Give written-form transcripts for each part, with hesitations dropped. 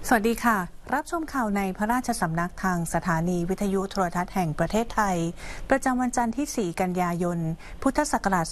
สวัสดีค่ะรับชมข่าวในพระราชสำนักทางสถานีวิทยุโทรทัศน์แห่งประเทศไทยประจำวันจันทร์ที่ 4 กันยายน พุทธศักราช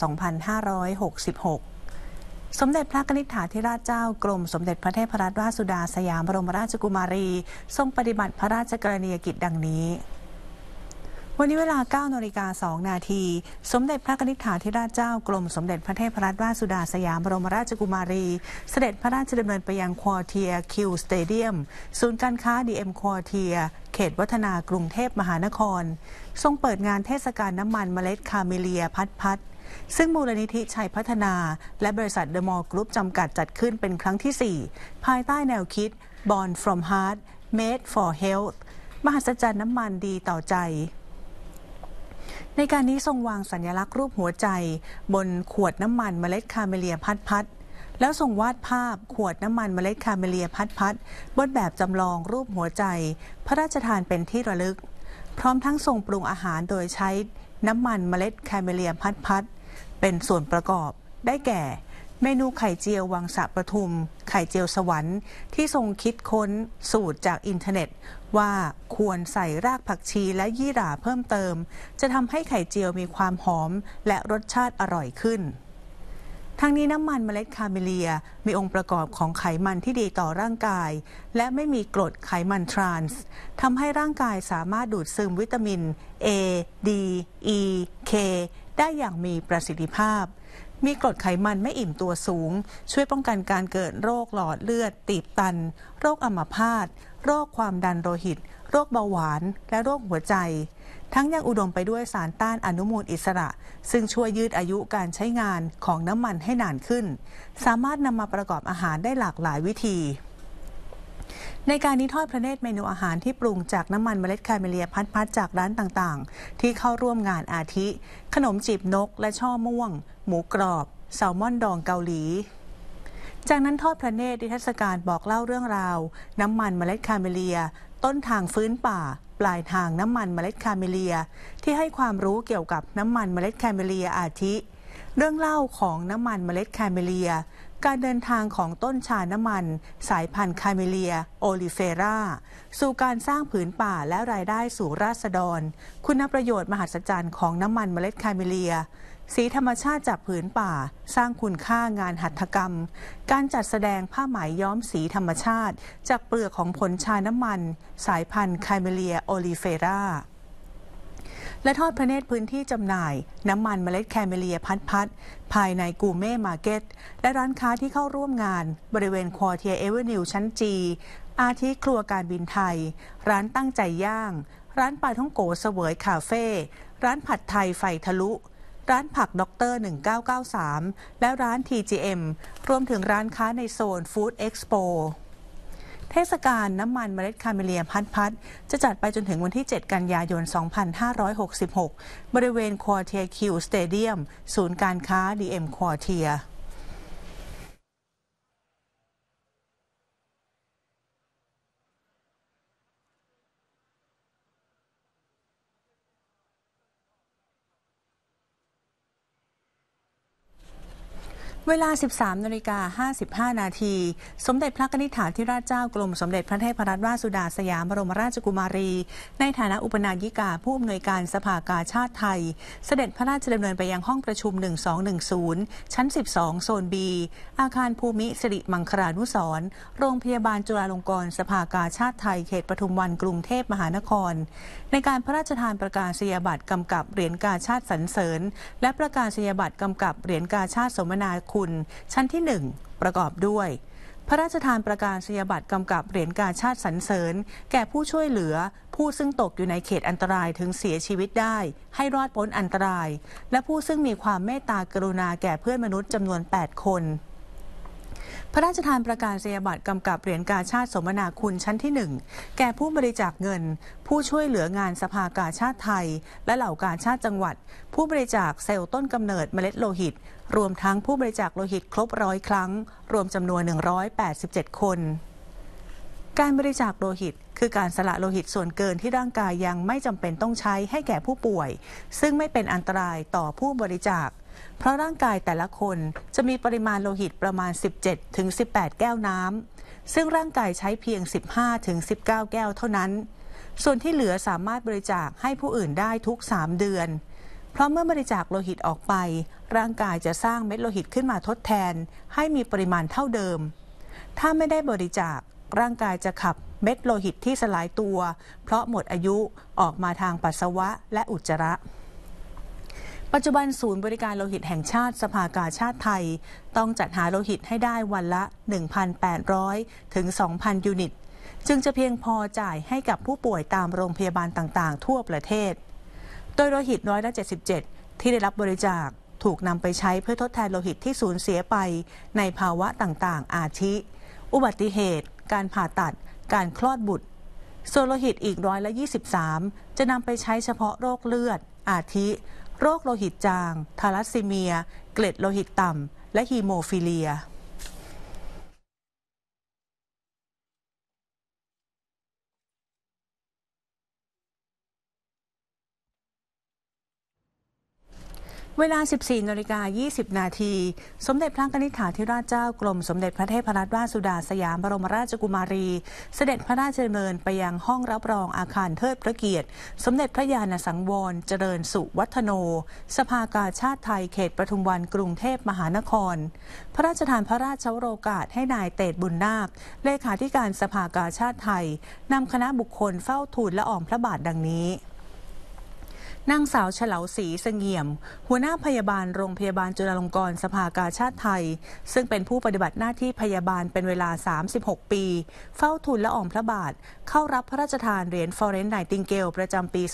2566 สมเด็จพระนิธิถาธิราชเจ้ากรมสมเด็จพระเทพรัตนราชสุดาสยามบรมราชกุมารีทรงปฏิบัติพระราชกรณียกิจดังนี้วันนี้เวลา 9:02 น.สมเด็จพระนิธิถาธิราชเจ้ากรมสมเด็จพระเทพรัตนราชสุดาสยามบรมราชกุมารีเสด็จพระราชดำเนินไปยังควอเทียคิวสเตเดียมศูนย์การค้าดีเอ็มควอเทียเขตวัฒนากรุงเทพมหานครทรงเปิดงานเทศกาลน้ำมันเมล็ดคาเมเลียพัดซึ่งมูลนิธิชัยพัฒนาและบริษัทเดอะมอลล์กรุ๊ปจำกัดจัดขึ้นเป็นครั้งที่ 4 ภายใต้แนวคิด Born from Heart Made for Health มหัศจรรย์น้ำมันดีต่อใจในการนี้ทรงวางสัญลักษณ์รูปหัวใจบนขวดน้ำมันเมล็ดคาเมเลียพัดแล้วทรงวาดภาพขวดน้ำมันเมล็ดคาเมเลียพัดบนแบบจำลองรูปหัวใจพระราชทานเป็นที่ระลึกพร้อมทั้งทรงปรุงอาหารโดยใช้น้ำมันเมล็ดคาเมเลียพัดเป็นส่วนประกอบได้แก่เมนูไข่เจียววังสะประทุมไข่เจียวสวรรค์ที่ทรงคิดค้นสูตรจากอินเทอร์เน็ตว่าควรใส่รากผักชีและยี่หร่าเพิ่มเติมจะทำให้ไข่เจียวมีความหอมและรสชาติอร่อยขึ้นทั้งนี้น้ำมันเมล็ดคาเมเลียมีองค์ประกอบของไขมันที่ดีต่อร่างกายและไม่มีกรดไขมันทรานส์ทำให้ร่างกายสามารถดูดซึมวิตามิน A D E K ได้อย่างมีประสิทธิภาพมีกรดไขมันไม่อิ่มตัวสูงช่วยป้องกันการเกิดโรคหลอดเลือดตีบตันโรคอัมพาตโรคความดันโลหิตโรคเบาหวานและโรคหัวใจทั้งยังอุดมไปด้วยสารต้านอนุมูลอิสระซึ่งช่วยยืดอายุการใช้งานของน้ำมันให้นานขึ้นสามารถนำมาประกอบอาหารได้หลากหลายวิธีในการนี้ทอดพระเนตรเมนูอาหารที่ปรุงจากน้ำมันเมล็ดคาเมเลียพัดจากร้านต่างๆที่เข้าร่วมงานอาทิขนมจีบนกและช่อม่วงหมูกรอบแซลมอนดองเกาหลีจากนั้นทอดพระเนตรนิทรรศการบอกเล่าเรื่องราวน้ำมันเมล็ดคาเมเลียต้นทางฟื้นป่าปลายทางน้ำมันเมล็ดคาเมเลียที่ให้ความรู้เกี่ยวกับน้ำมันเมล็ดคาเมเลียอาทิเรื่องเล่าของน้ำมันเมล็ดคาเมเลียการเดินทางของต้นชาน้ำมันสายพันธุ์คาเมเลียโอลิเฟราสู่การสร้างผืนป่าและรายได้สู่ราษฎรคุณประโยชน์มหัศจรรย์ของน้ำมันเมล็ดคาเมเลียสีธรรมชาติจากผืนป่าสร้างคุณค่างานหัตถกรรมการจัดแสดงผ้าไหมย้อมสีธรรมชาติจากเปลือกของผลชาน้ำมันสายพันธุ์คาเมเลียโอลิเฟราและทอดพระเนตรพื้นที่จำหน่ายน้ำมันเมล็ดคาเมเลียพัดภายในกูเม่มาร์เก็ตและร้านค้าที่เข้าร่วมงานบริเวณควอเทียเอเวนิวชั้นจีอาทิครัวการบินไทยร้านตั้งใจย่างร้านปลาท่องโกเสวยคาเฟ่ร้านผัดไทยไฟทะลุร้านผักด็อกเตอร์1993และร้าน TGM รวมถึงร้านค้าในโซนฟู้ดเอ็กซ์โปเทศกาลน้ำมันเมล็ดคาเมเลียพัดจะจัดไปจนถึงวันที่ 7 กันยายน 2566 บริเวณควอเทียคิวสเตเดียมศูนย์การค้าดีเอ็มควอเทียเวลา 13:55 น.สมเด็จพระนิธิถาธิราชเจ้ากรมสมเด็จพระเทพรัตนราชสุดาสยามบรมราชกุมารีในฐานะอุปนายกาผู้อำนวยการสภากาชาดไทยเสด็จพระราชดำเนินไปยังห้องประชุม1210ชั้น12โซน B อาคารภูมิสิริมังคลานุสรณ์โรงพยาบาลจุฬาลงกรณ์สภากาชาดไทยเขตปทุมวันกรุงเทพมหานครในการพระราชทานประกาศนียบัตรกำกับเหรียญกาชาดสรรเสริญและประกาศนียบัตรกำกับเหรียญกาชาดสมนาคุณชั้นที่ 1 ประกอบด้วยพระราชทานประกาศนียบัตรกำกับเหรียญกาชาดสรรเสริญแก่ผู้ช่วยเหลือผู้ซึ่งตกอยู่ในเขตอันตรายถึงเสียชีวิตได้ให้รอดพ้นอันตรายและผู้ซึ่งมีความเมตตากรุณาแก่เพื่อนมนุษย์จำนวน 8 คนพระราชทานประกาศนียบัตรกำกับเหรียญกาชาดสมนาคุณชั้นที่ 1แก่ผู้บริจาคเงินผู้ช่วยเหลืองานสภากาชาดไทยและเหล่ากาชาดจังหวัดผู้บริจาคเซลล์ต้นกำเนิดเมล็ดโลหิตรวมทั้งผู้บริจาคโลหิตครบ100 ครั้งรวมจำนวน187 คนการบริจาคโลหิตคือการสละโลหิตส่วนเกินที่ร่างกายยังไม่จำเป็นต้องใช้ให้แก่ผู้ป่วยซึ่งไม่เป็นอันตรายต่อผู้บริจาคเพราะร่างกายแต่ละคนจะมีปริมาณโลหิตประมาณ 17-18 แก้วน้ำซึ่งร่างกายใช้เพียง 15-19 แก้วเท่านั้นส่วนที่เหลือสามารถบริจาคให้ผู้อื่นได้ทุก3 เดือนเพราะเมื่อบริจาคโลหิตออกไปร่างกายจะสร้างเม็ดโลหิตขึ้นมาทดแทนให้มีปริมาณเท่าเดิมถ้าไม่ได้บริจาคร่างกายจะขับเม็ดโลหิตที่สลายตัวเพราะหมดอายุออกมาทางปัสสาวะและอุจจาระปัจจุบันศูนย์บริการโลหิตแห่งชาติสภากาชาดไทยต้องจัดหาโลหิตให้ได้วันละ 1,800 ถึง 2,000 ยูนิตจึงจะเพียงพอจ่ายให้กับผู้ป่วยตามโรงพยาบาลต่างๆทั่วประเทศโดยโลหิต77%ที่ได้รับบริจาคถูกนำไปใช้เพื่อทดแทนโลหิตที่สูญเสียไปในภาวะต่างๆอาทิอุบัติเหตุการผ่าตัดการคลอดบุตรส่วนโลหิตอีก23%จะนำไปใช้เฉพาะโรคเลือดอาทิโรคโลหิตจางทาลัสซีเมียเกล็ดโลหิตต่ำและฮีโมฟิเลียเวลา 14:20 นาทีสมเด็จพระนิธิถาธิราชเจ้ากรมสมเด็จพระเทพรัตนราชสุดาสยามบรมราชกุมารีเสด็จพระราชดำเนินไปยังห้องรับรองอาคารเทิดพระเกียรติสมเด็จพระญาณสังวรเจริญสุวัฒโนสภากาชาดไทยเขตปทุมวันกรุงเทพมหานครพระราชทานพระราชโอกาสให้นายเตศบุญนาคเลขาธิการสภากาชาดไทยนำคณะบุคคลเฝ้าทูลละอองพระบาทดังนี้นางสาวเฉลาศรีเสงี่ยมหัวหน้าพยาบาลโรงพยาบาลจุฬาลงกรณ์สภากาชาดไทยซึ่งเป็นผู้ปฏิบัติหน้าที่พยาบาลเป็นเวลา36 ปีเฝ้าทูลละอองพระบาทเข้ารับพระราชทานเหรียญฟลอเรนซ์ไนติงเกลประจำปี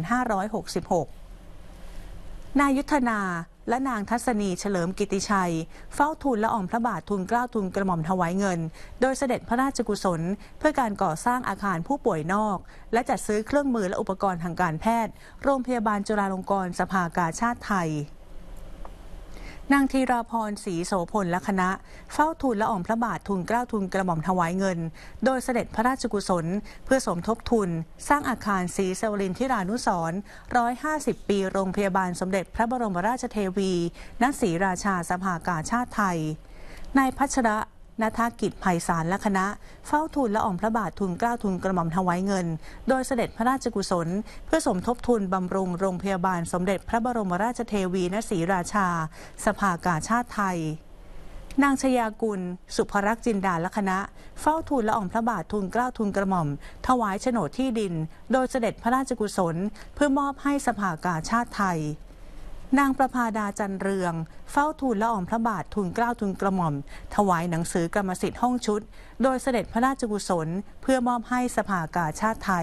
2566 นายยุทธนาและนางทัศนีเฉลิมกิติชัยเฝ้าทูลละอองพระบาททูลเกล้าทูลกระหม่อมถวายเงินโดยเสด็จพระราชกุศลเพื่อการก่อสร้างอาคารผู้ป่วยนอกและจัดซื้อเครื่องมือและอุปกรณ์ทางการแพทย์โรงพยาบาลจุฬาลงกรณ์สภากาชาดไทยนางธีราพรศรีโสพลและคณะเฝ้าทูลละอองพระบาททูลเกล้าทูลกระหม่อมถวายเงินโดยเสด็จพระราชกุศลเพื่อสมทบทุนสร้างอาคารศรีสวรินทิรานุสรณ์150 ปีโรงพยาบาลสมเด็จพระบรมราชเทวีณศรีราชาสภากาชาดไทยนายพัชระณฑกิจไพศาลและคณะเฝ้าทูลละอองพระบาททูลเกล้าทูลกระหม่อมถวายเงินโดยเสด็จพระราชกุศลเพื่อสมทบทุนบำรุงโรงพยาบาลสมเด็จพระบรมราชเทวีณศรีราชาสภากาชาดไทยนางชยากุลสุภรักษ์จินดาและคณะเฝ้าทูลละอองพระบาททูลเกล้าทูลกระหม่อมถวายโฉนดที่ดินโดยเสด็จพระราชกุศลเพื่อมอบให้สภากาชาดไทยนางประภาดาจันเรืองเฝ้าทูลละอองพระบาททูลเกล้าทูลกระหม่อมถวายหนังสือกรรมสิทธิ์ห้องชุดโดยเสด็จพระราชกุศลเพื่อมอบให้สภากาชาดไทย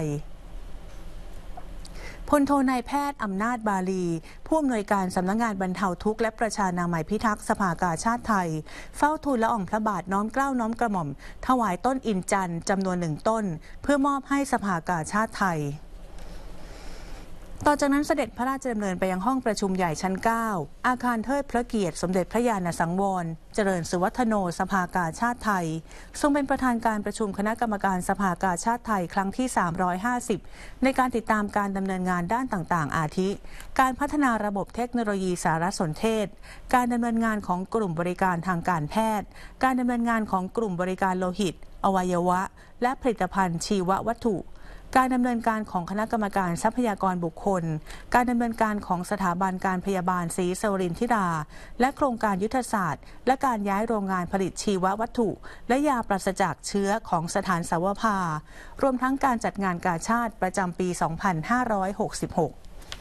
พลโทนายแพทย์อำนาจบาลีผู้อำนวยการสำนักงานบรรเทาทุกข์และประชานามัยพิทักษ์สภากาชาดไทยเฝ้าทูลละอองพระบาทน้อมเกล้าน้อมกระหม่อมถวายต้นอินจันทร์จำนวน1 ต้นเพื่อมอบให้สภากาชาดไทยต่อจากนั้นเสด็จพระราชดำเนินไปยังห้องประชุมใหญ่ชั้น 9 อาคารเทิดพระเกียรติสมเด็จพระญาณสังวรเจริญสุวัฒโนสภากาชาดไทยทรงเป็นประธานการประชุมคณะกรรมการสภากาชาดไทยครั้งที่350ในการติดตามการดำเนินงานด้านต่างๆอาทิการพัฒนาระบบเทคโนโลยีสารสนเทศการดำเนินงานของกลุ่มบริการทางการแพทย์การดำเนินงานของกลุ่มบริการโลหิตอวัยวะและผลิตภัณฑ์ชีววัตถุการดำเนินการของคณะกรรมการทรัพยากรบุคคลการดำเนินการของสถาบันการพยาบาลศรีสวรินทิราและโครงการยุทธศาสตร์และการย้ายโรงงานผลิตชีววัตถุและยาปราศจากเชื้อของสถานสาวภารวมทั้งการจัดงานกาชาดประจำปี 2566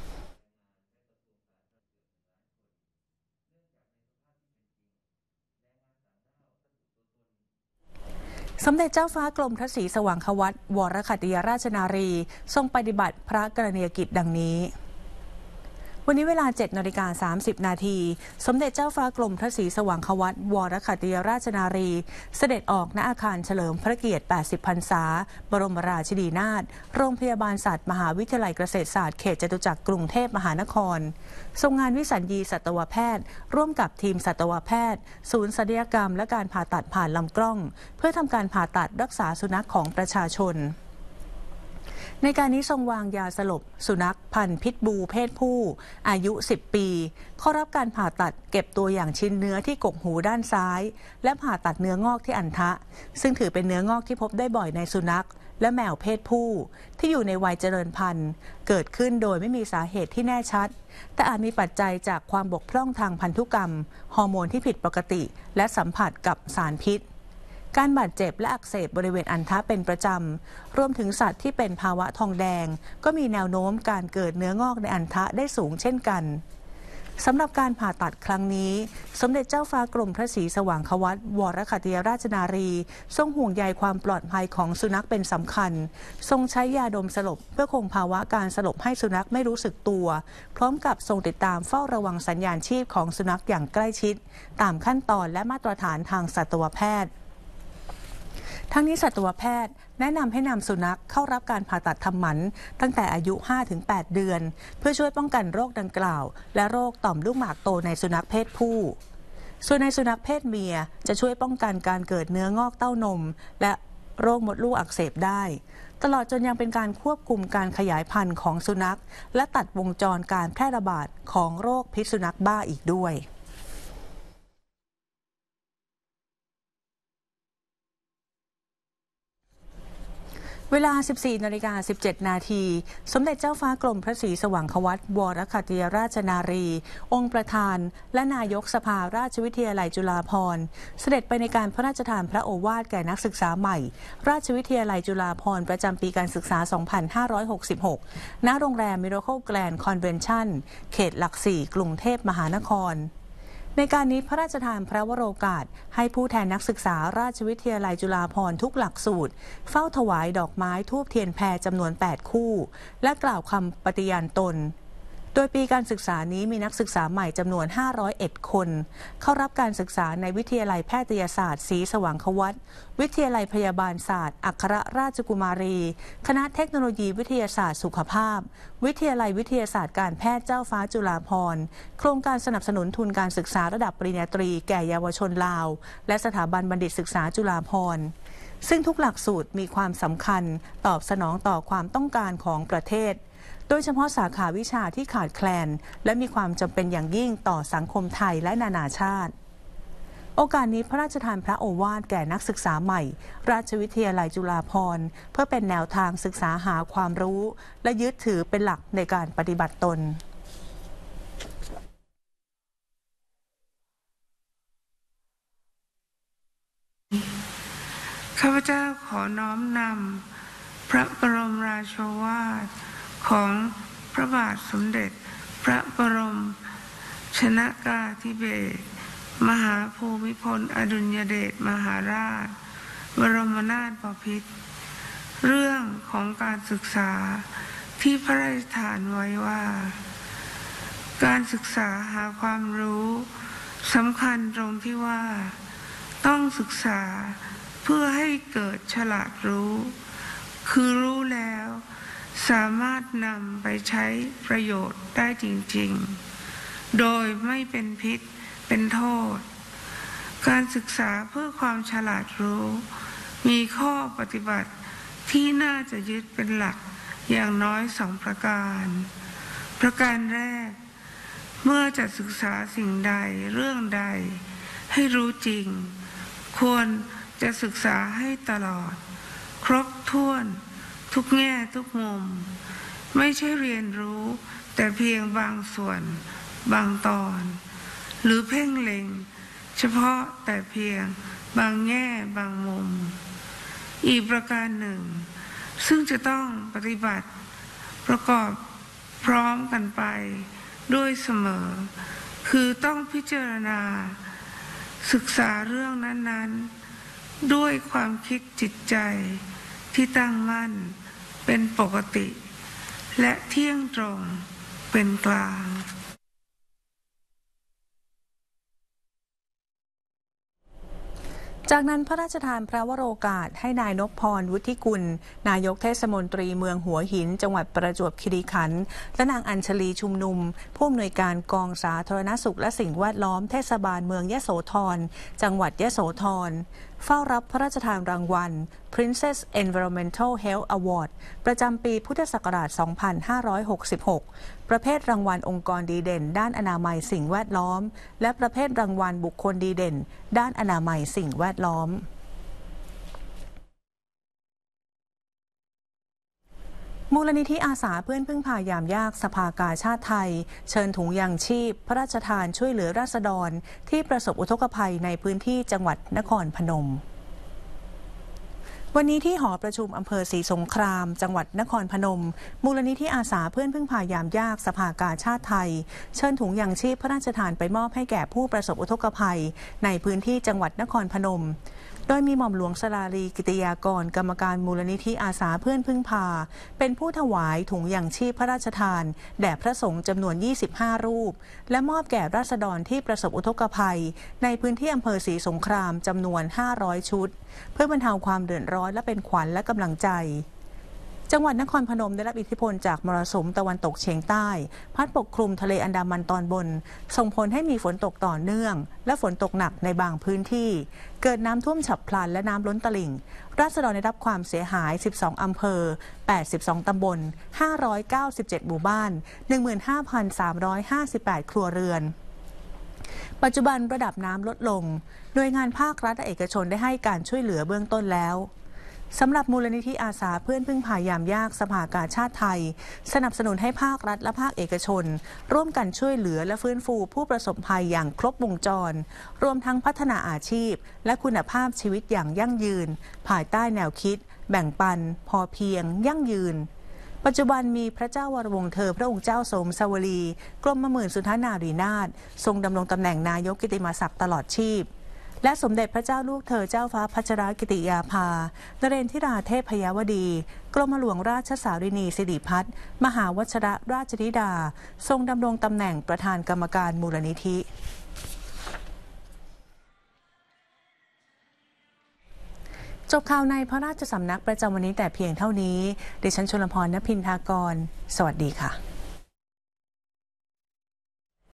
สมเด็จเจ้าฟ้ากรมพระศรีสว่างควัตรวรขัตติยราชนารีทรงปฏิบัติพระกรณียกิจดังนี้วันนี้เวลา 7:30 นาทีสมเด็จเจ้าฟ้ากรมพระศรีสว่างควัตรวรขัตติยราชนารีเสด็จออกณอาคารเฉลิมพระเกียรติ80 พรรษาบรมราชินีนาถโรงพยาบาลสัตว์มหาวิทยาลัยเกษตรศาสตร์เขตจตุจักรกรุงเทพมหานครทรงงานวิสัญญีสัตวแพทย์ร่วมกับทีมสัตวแพทย์ศูนย์ศัลยกรรมและการผ่าตัดผ่านลำกล้องเพื่อทำการผ่าตัดรักษาสุนัขของประชาชนในการนี้ทรงวางยาสลบสุนัขพันธุ์พิทบูเพศผู้อายุ10 ปีเข้ารับการผ่าตัดเก็บตัวอย่างชิ้นเนื้อที่กกหูด้านซ้ายและผ่าตัดเนื้องอกที่อันทะซึ่งถือเป็นเนื้องอกที่พบได้บ่อยในสุนัขและแมวเพศผู้ที่อยู่ในวัยเจริญพันธุ์เกิดขึ้นโดยไม่มีสาเหตุที่แน่ชัดแต่อาจมีปัจจัยจากความบกพร่องทางพันธุกรรมฮอร์โมนที่ผิดปกติและสัมผัสกับสารพิษการบาดเจ็บและอักเสบบริเวณอันทะเป็นประจำรวมถึงสัตว์ที่เป็นภาวะทองแดงก็มีแนวโน้มการเกิดเนื้องอกในอันทะได้สูงเช่นกันสำหรับการผ่าตัดครั้งนี้สมเด็จเจ้าฟ้ากรมพระศรีสว่างควัตรวรขัตติยราชนารีทรงห่วงใยความปลอดภัยของสุนัขเป็นสำคัญทรงใช้ยาดมสลบเพื่อคงภาวะการสลบให้สุนัขไม่รู้สึกตัวพร้อมกับทรงติดตามเฝ้าระวังสัญญาณชีพของสุนัขอย่างใกล้ชิดตามขั้นตอนและมาตรฐานทางสัตวแพทย์ทั้งนี้สัตวแพทย์แนะนำให้นำสุนัขเข้ารับการผ่าตัดทำหมันตั้งแต่อายุ 5-8 เดือนเพื่อช่วยป้องกันโรคดังกล่าวและโรคต่อมลูกหมากโตในสุนัขเพศผู้ส่วนในสุนัขเพศเมียจะช่วยป้องกันการเกิดเนื้องอกเต้านมและโรคมดลูกอักเสบได้ตลอดจนยังเป็นการควบคุมการขยายพันธุ์ของสุนัขและตัดวงจรการแพร่ระบาดของโรคพิษสุนัขบ้าอีกด้วยเวลา 14:17 นาทีสมเด็จเจ้าฟ้ากรมพระศรีสว่างควัตรวรขัตติยราชนารีองค์ประธานและนายกสภาราชวิทยาลัยจุฬาภรณ์เสด็จไปในการพระราชทานพระโอวาทแก่นักศึกษาใหม่ราชวิทยาลัยจุฬาภรณ์ประจำปีการศึกษา 2566 ณ โรงแรม Miracle Grand Convention เขตหลัก 4 กรุงเทพมหานครในการนี้พระราชทานพระวโรกาสให้ผู้แทนนักศึกษาราชวิทยาลัยจุฬาภรณ์ทุกหลักสูตรเฝ้าถวายดอกไม้ธูปเทียนแพจำนวน 8 คู่และกล่าวคำปฏิญาณตนโดยปีการศึกษานี้มีนักศึกษาใหม่จำนวน 501 คนเข้ารับการศึกษาในวิทยาลัยแพทยศาสตร์ศรีสว่างควัตรวิทยาลัยพยาบาลศาสตร์อัครราชกุมารีคณะเทคโนโลยีวิทยาศาสตร์สุขภาพวิทยาลัยวิทยาศาสตร์การแพทย์เจ้าฟ้าจุฬาภรณ์โครงการสนับสนุนทุนการศึกษาระดับปริญญาตรีแก่เยาวชนลาวและสถาบันบัณฑิตศึกษาจุฬาภรณ์ซึ่งทุกหลักสูตรมีความสำคัญตอบสนองต่อความต้องการของประเทศโดยเฉพาะสาขาวิชาที่ขาดแคลนและมีความจำเป็นอย่างยิ่งต่อสังคมไทยและนานาชาติโอกาสนี้พระราชทานพระโอวาทแก่นักศึกษาใหม่ราชวิทยาลัยจุฬาภรณ์เพื่อเป็นแนวทางศึกษาหาความรู้และยึดถือเป็นหลักในการปฏิบัติตนข้าพเจ้าขอน้อมนำพระบรมราโชวาทของพระบาทสมเด็จพระบรมชนกาธิเบศรมหาภูมิพลอดุลยเดชมหาราชบรมนาถบพิตรเรื่องของการศึกษาที่พระราชทานไว้ว่าการศึกษาหาความรู้สำคัญตรงที่ว่าต้องศึกษาเพื่อให้เกิดฉลาดรู้คือรู้แล้วสามารถนำไปใช้ประโยชน์ได้จริงๆโดยไม่เป็นพิษเป็นโทษการศึกษาเพื่อความฉลาดรู้มีข้อปฏิบัติที่น่าจะยึดเป็นหลักอย่างน้อย2 ประการประการแรกเมื่อจะศึกษาสิ่งใดเรื่องใดให้รู้จริงควรจะศึกษาให้ตลอดครบถ้วนทุกแง่ทุกมุมไม่ใช่เรียนรู้แต่เพียงบางส่วนบางตอนหรือเพ่งเล็งเฉพาะแต่เพียงบางแง่บางมุมอีกประการหนึ่งซึ่งจะต้องปฏิบัติประกอบพร้อมกันไปด้วยเสมอคือต้องพิจารณาศึกษาเรื่องนั้นๆด้วยความคิดจิตใจที่ตั้งมั่นเป็นปกติและเที่ยงตรงเป็นกลางจากนั้นพระราชทานพระวโรกาสให้นายนพพรวุฒิกุลนายกเทศมนตรีเมืองหัวหินจังหวัดประจวบคีรีขันธ์และนางอัญชลีชุมนุมผู้อำนวยการกองสาธารณสุขและสิ่งแวดล้อมเทศบาลเมืองยโสธรจังหวัดยโสธรเฝ้ารับพระราชทานรางวัล Princess Environmental Health Award ประจำปีพุทธศักราช 2566 ประเภทรางวัลองค์กรดีเด่นด้านอนามัยสิ่งแวดล้อมและประเภทรางวัลบุคคลดีเด่นด้านอนามัยสิ่งแวดล้อมมูลนิธิอาสาเพื่อนพึ่งพายามยากสภากาชาติไทยเชิญถุงยางชีพพระราชทานช่วยเหลือราษฎรที่ประสบอุทกภัยในพื้นที่จังหวัดนครพนมวันนี้ที่หอประชุมอำเภอศรีสงครามจังหวัดนครพนมมูลนิธิอาสาเพื่อนพึ่งพายามยากสภากาชาติไทยเชิญถุงยางชีพพระราชทานไปมอบให้แก่ผู้ประสบอุทกภัยในพื้นที่จังหวัดนครพนมโดยมีหม่อมหลวงสราลีกิติยากรกรรมการมูลนิธิอาสาเพื่อนพึ่งพาเป็นผู้ถวายถุงยางชีพพระราชทานแด่พระสงฆ์จำนวน25รูปและมอบแก่ราษฎรที่ประสบอุทกภัยในพื้นที่อำเภอศรีสงครามจำนวน500ชุดเพื่อบรรเทาความเดือดร้อนและเป็นขวัญและกำลังใจจังหวัดนครพนมได้รับอิทธิพลจากมรสุมตะวันตกเฉียงใต้พัดปกคลุมทะเลอันดามันตอนบนส่งผลให้มีฝนตกต่อเนื่องและฝนตกหนักในบางพื้นที่เกิดน้ำท่วมฉับพลันและน้ำล้นตลิ่งราษฎรได้รับความเสียหาย12อำเภอ82ตำบล597หมู่บ้าน 15,358 ครัวเรือนปัจจุบันระดับน้ำลดลงหน่วยงานภาครัฐและเอกชนได้ให้การช่วยเหลือเบื้องต้นแล้วสำหรับมูลนิธิอาสาเพื่อนพึ่งพายามยากสภากาชาติไทยสนับสนุนให้ภาครัฐและภาคเอกชนร่วมกันช่วยเหลือและฟื้นฟูผู้ประสบภัยอย่างครบวงจรรวมทั้งพัฒนาอาชีพและคุณภาพชีวิตอย่างยั่งยืนภายใต้แนวคิดแบ่งปันพอเพียงยั่งยืนปัจจุบันมีพระเจ้าวรวงศ์เธอพระองค์เจ้าสมสวลีกรมหมื่นสุนทนารีนาถทรงดำรงตำแหน่งนายกกิตติมศักดิ์ตลอดชีพและสมเด็จพระเจ้าลูกเธอเจ้าฟ้าพัชรกิติยาภานเรนทิราเทพยวดีกรมหลวงราชสารินีสิริพัฒน์มหาวชิรราชธิดาทรงดำรงตำแหน่งประธานกรรมการมูลนิธิจบข่าวในพระราชสำนักประจำวันนี้แต่เพียงเท่านี้ดิฉันชลพร ณ พินทากรสวัสดีค่ะ